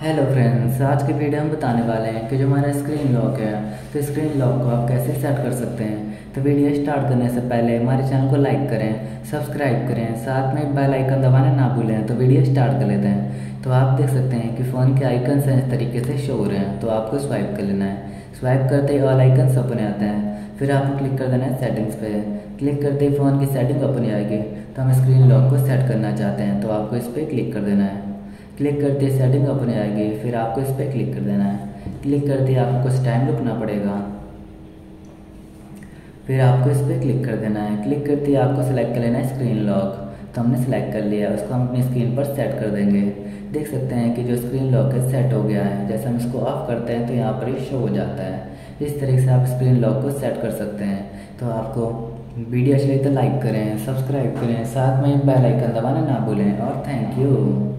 Hello friends, आज के video हम बताने वाले हैं कि जो हमारा स्क्रीन लॉक है तो स्क्रीन लॉक को आप कैसे सेट कर सकते हैं। तो वीडियो स्टार्ट करने से पहले हमारे चैनल को लाइक करें, सब्सक्राइब करें, साथ में बेल आइकन दबाना ना भूलें। तो वीडियो स्टार्ट कर लेते हैं। तो आप देख सकते हैं कि फ़ोन के आइकन्स इस तरीके से शो हो रहे हैं, तो आपको स्वाइप कर लेना है। स्वाइप करते ही ऑल आइकन्स ओपन आते हैं, फिर आपको क्लिक कर देना है सेटिंग्स पे। क्लिक करते ही फ़ोन की सेटिंग ओपन आएगी। तो हम स्क्रीन लॉक को सेट करना चाहते हैं, तो आपको इस पर क्लिक कर देना है। क्लिक करते ही सेटिंग ओपन आएगी, फिर आपको इस पर क्लिक कर देना है। क्लिक करते ही आपको कुछ टाइम रुकना पड़ेगा, फिर आपको इस पर क्लिक कर देना है। क्लिक करते ही आपको सेलेक्ट कर लेना है स्क्रीन लॉक। तो हमने सेलेक्ट कर लिया, उसको हम अपनी स्क्रीन पर सेट कर देंगे। देख सकते हैं कि जो स्क्रीन लॉक है सेट हो गया है। जैसे हम इसको ऑफ करते हैं तो यहाँ पर ये शो हो जाता है। इस तरीके से आप स्क्रीन लॉक को सेट कर सकते हैं। तो आपको वीडियो अच्छी लगी तो लाइक करें, सब्सक्राइब करें, साथ में बेल आइकन दबाना ना भूलें। और थैंक यू।